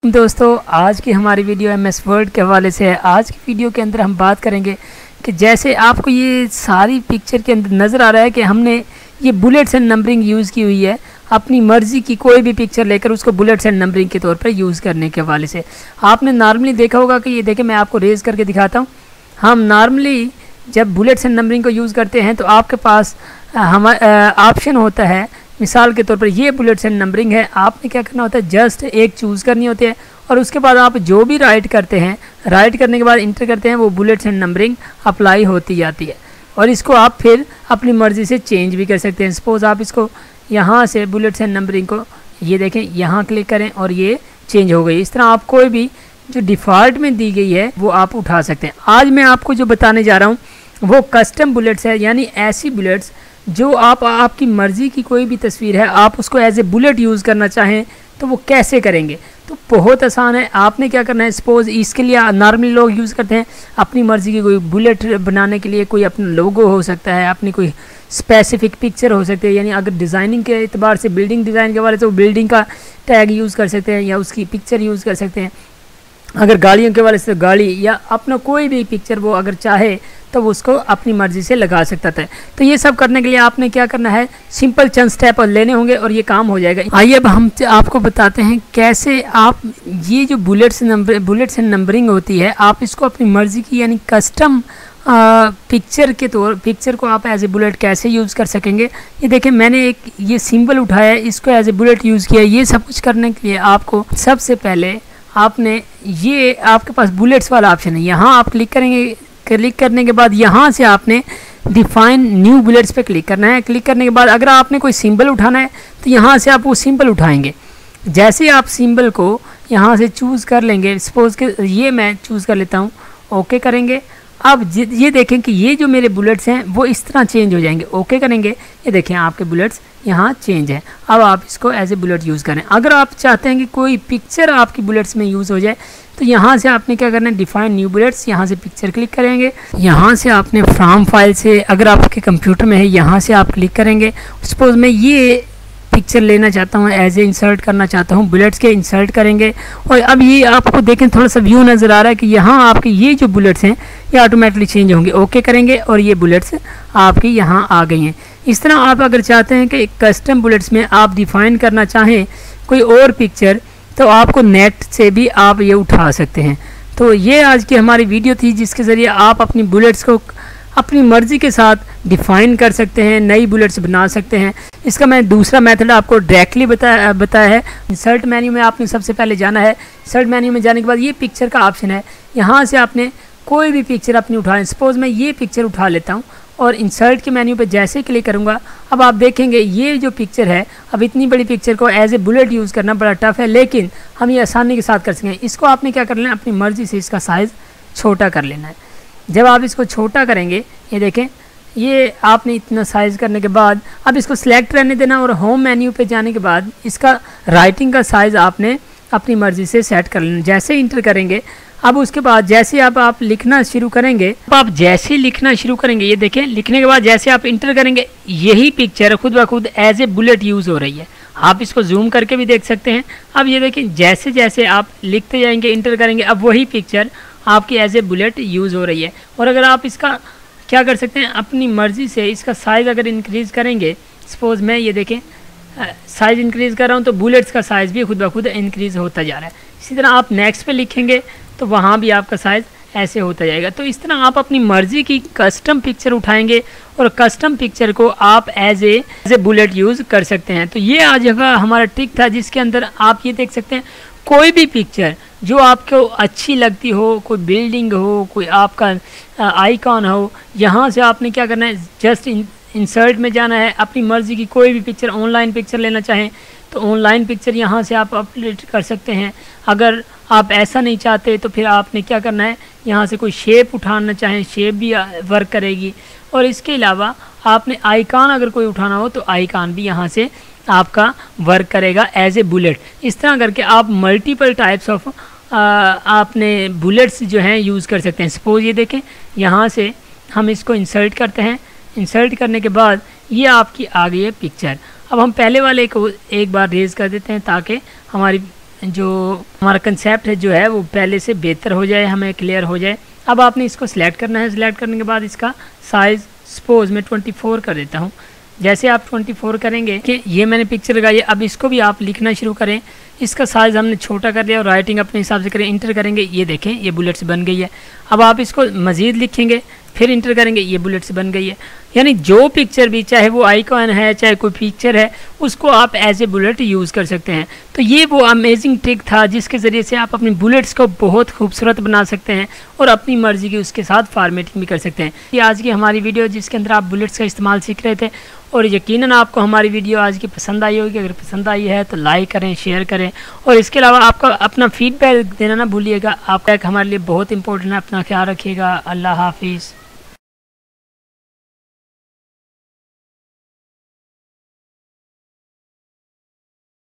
दोस्तों आज की हमारी वीडियो MS वर्ड के हवाले से है। आज की वीडियो के अंदर हम बात करेंगे कि जैसे आपको ये सारी पिक्चर के अंदर नज़र आ रहा है कि हमने ये बुलेट्स एंड नंबरिंग यूज़ की हुई है। अपनी मर्ज़ी की कोई भी पिक्चर लेकर उसको बुलेट्स एंड नंबरिंग के तौर पर यूज़ करने के हवाले से आपने नॉर्मली देखा होगा कि ये देखें, मैं आपको रेज़ करके दिखाता हूँ। हम नॉर्मली जब बुलेट्स एंड नंबरिंग को यूज़ करते हैं तो आपके पास ऑप्शन होता है। मिसाल के तौर पर ये बुलेट्स एंड नंबरिंग है, आपने क्या करना होता है, जस्ट एक चूज़ करनी होती है और उसके बाद आप जो भी राइट करते हैं, राइट करने के बाद इंटर करते हैं, वो बुलेट्स एंड नंबरिंग अप्लाई होती जाती है और इसको आप फिर अपनी मर्ज़ी से चेंज भी कर सकते हैं। सपोज़ आप इसको यहाँ से बुलेट्स एंड नंबरिंग को ये देखें, यहाँ क्लिक करें और ये चेंज हो गई। इस तरह आप कोई भी जो डिफ़ॉल्ट में दी गई है वो आप उठा सकते हैं। आज मैं आपको जो बताने जा रहा हूँ वो कस्टम बुलेट्स है, यानी ऐसी बुलेट्स जो आपकी मर्ज़ी की कोई भी तस्वीर है, आप उसको एज ए बुलेट यूज़ करना चाहें तो वो कैसे करेंगे। तो बहुत आसान है। आपने क्या करना है, सपोज़ इसके लिए नॉर्मली लोग यूज़ करते हैं अपनी मर्ज़ी की कोई बुलेट बनाने के लिए, कोई अपना लोगो हो सकता है, अपनी कोई स्पेसिफिक पिक्चर हो सकती है। यानी अगर डिज़ाइनिंग के एतबार से, बिल्डिंग डिज़ाइन के बारे से, वो बिल्डिंग का टैग यूज़ कर सकते हैं या उसकी पिक्चर यूज़ कर सकते हैं। अगर गाड़ियों के वाले से गाड़ी या अपना कोई भी पिक्चर वो अगर चाहे तो वो उसको अपनी मर्ज़ी से लगा सकता था। तो ये सब करने के लिए आपने क्या करना है, सिंपल चंद स्टेप लेने होंगे और ये काम हो जाएगा। आइए अब हम आपको बताते हैं कैसे आप ये जो बुलेट्स एंड नंबरिंग होती है, आप इसको अपनी मर्ज़ी की यानी कस्टम पिक्चर को आप एज ए बुलेट कैसे यूज़ कर सकेंगे। ये देखें, मैंने एक ये सिंबल उठाया है, इसको एज ए बुलेट यूज़ किया। ये सब कुछ करने के लिए आपको सबसे पहले आपने ये आपके पास बुलेट्स वाला ऑप्शन है, यहाँ आप क्लिक करेंगे। क्लिक करने के बाद यहाँ से आपने डिफाइन न्यू बुलेट्स पे क्लिक करना है। क्लिक करने के बाद अगर आपने कोई सिंबल उठाना है तो यहाँ से आप वो सिंबल उठाएंगे। जैसे आप सिंबल को यहाँ से चूज़ कर लेंगे, सपोज़ कि ये मैं चूज़ कर लेता हूँ, ओके करेंगे। अब ये देखें कि ये जो मेरे बुलेट्स हैं वो इस तरह चेंज हो जाएंगे। ओके करेंगे, ये देखें आपके बुलेट्स यहाँ चेंज है। अब आप इसको एज ए बुलेट यूज़ करें। अगर आप चाहते हैं कि कोई पिक्चर आपकी बुलेट्स में यूज़ हो जाए तो यहाँ से आपने क्या करना है, डिफाइन न्यू बुलेट्स, यहाँ से पिक्चर क्लिक करेंगे। यहाँ से आपने फ्रॉम फाइल से, अगर आपके कंप्यूटर में है, यहाँ से आप क्लिक करेंगे। सपोज़ मैं ये पिक्चर लेना चाहता हूँ, एज ए इंसर्ट करना चाहता हूँ, बुलेट्स के इंसर्ट करेंगे। और अब ये आपको देखें थोड़ा सा व्यू नज़र आ रहा है कि यहाँ आपके ये जो बुलेट्स हैं ये ऑटोमेटिकली चेंज होंगे। ओके करेंगे और ये बुलेट्स आपकी यहाँ आ गई हैं। इस तरह आप अगर चाहते हैं कि कस्टम बुलेट्स में आप डिफ़ाइन करना चाहें कोई और पिक्चर, तो आपको नेट से भी आप ये उठा सकते हैं। तो ये आज की हमारी वीडियो थी जिसके ज़रिए आप अपनी बुलेट्स को अपनी मर्ज़ी के साथ डिफ़ाइन कर सकते हैं, नई बुलेट्स बना सकते हैं। इसका मैं दूसरा मेथड आपको डायरेक्टली बताया है। इंसर्ट मेन्यू में आपने सबसे पहले जाना है। इंसर्ट मेन्यू में जाने के बाद ये पिक्चर का ऑप्शन है, यहाँ से आपने कोई भी पिक्चर अपनी उठाएं। सपोज़ मैं ये पिक्चर उठा लेता हूँ और इंसर्ट के मेन्यू पे जैसे ही क्लिक करूँगा, अब आप देखेंगे ये जो पिक्चर है, अब इतनी बड़ी पिक्चर को एज ए बुलेट यूज़ करना बड़ा टफ है, लेकिन हम ये आसानी के साथ कर सकें। इसको आपने क्या कर लेना है, अपनी मर्ज़ी से इसका साइज़ छोटा कर लेना है। जब आप इसको छोटा करेंगे, ये देखें, ये आपने इतना साइज़ करने के बाद अब इसको सिलेक्ट रहने देना और होम मेन्यू पे जाने के बाद इसका राइटिंग का साइज़ आपने अपनी मर्ज़ी से सेट कर लेना। जैसे इंटर करेंगे, अब उसके बाद जैसे आप लिखना शुरू करेंगे, आप जैसे लिखना शुरू करेंगे, ये देखें, लिखने के बाद जैसे आप इंटर करेंगे यही पिक्चर खुद ब खुद एज ए बुलेट यूज़ हो रही है। आप इसको जूम करके भी देख सकते हैं। अब ये देखें, जैसे जैसे आप लिखते जाएंगे, इंटर करेंगे, अब वही पिक्चर आपकी एज ए बुलेट यूज़ हो रही है। और अगर आप इसका क्या कर सकते हैं, अपनी मर्ज़ी से इसका साइज़ अगर इंक्रीज़ करेंगे, सपोज़ मैं ये देखें साइज़ इंक्रीज़ कर रहा हूँ तो बुलेट्स का साइज़ भी खुद ब खुद इंक्रीज़ होता जा रहा है। इसी तरह आप नेक्स्ट पे लिखेंगे तो वहाँ भी आपका साइज़ ऐसे होता जाएगा। तो इस तरह आप अपनी मर्ज़ी की कस्टम पिक्चर उठाएंगे और कस्टम पिक्चर को आप एज ए बुलेट यूज़ कर सकते हैं। तो ये आज का हमारा ट्रिक था जिसके अंदर आप ये देख सकते हैं, कोई भी पिक्चर जो आपको अच्छी लगती हो, कोई बिल्डिंग हो, कोई आपका आइकॉन हो, यहाँ से आपने क्या करना है, जस्ट इंसर्ट में जाना है। अपनी मर्ज़ी की कोई भी पिक्चर, ऑनलाइन पिक्चर लेना चाहें तो ऑनलाइन पिक्चर यहाँ से आप अपलोड कर सकते हैं। अगर आप ऐसा नहीं चाहते तो फिर आपने क्या करना है, यहाँ से कोई शेप उठाना चाहें, शेप भी वर्क करेगी। और इसके अलावा आपने आइकॉन अगर कोई उठाना हो तो आइकॉन भी यहाँ से आपका वर्क करेगा एज ए बुलेट। इस तरह करके आप मल्टीपल टाइप्स ऑफ आपने बुलेट्स जो हैं यूज़ कर सकते हैं। सपोज़ ये देखें, यहाँ से हम इसको इंसर्ट करते हैं। इंसर्ट करने के बाद ये आपकी आ गई है पिक्चर। अब हम पहले वाले को एक बार रेज़ कर देते हैं ताकि हमारी जो हमारा कंसेप्ट है जो है वो पहले से बेहतर हो जाए, हमें क्लियर हो जाए। अब आपने इसको सिलेक्ट करना है। सिलेक्ट करने के बाद इसका साइज़ सपोज मैं 24 कर देता हूँ। जैसे आप 24 करेंगे कि ये मैंने पिक्चर लगाई है, अब इसको भी आप लिखना शुरू करें। इसका साइज़ हमने छोटा कर दिया और राइटिंग अपने हिसाब से करें, इंटर करेंगे, ये देखें ये बुलेट्स बन गई है। अब आप इसको मज़ीद लिखेंगे, फिर इंटर करेंगे, ये बुलेट्स बन गई है। यानी जो पिक्चर भी, चाहे वो आइकॉन है चाहे कोई पिक्चर है, उसको आप एज ए बुलेट यूज़ कर सकते हैं। तो ये वो अमेजिंग ट्रिक था जिसके ज़रिए से आप अपनी बुलेट्स को बहुत खूबसूरत बना सकते हैं और अपनी मर्ज़ी की उसके साथ फार्मेटिंग भी कर सकते हैं। ये आज की हमारी वीडियो जिसके अंदर आप बुलेट्स का इस्तेमाल सीख रहे थे, और यकीनन आपको हमारी वीडियो आज की पसंद आई होगी। अगर पसंद आई है तो लाइक करें, शेयर करें, और इसके अलावा आपका अपना फीडबैक देना ना भूलिएगा। आपका हमारे लिए बहुत इंपॉर्टेंट है। अपना ख्याल रखिएगा। अल्लाह हाफिज़।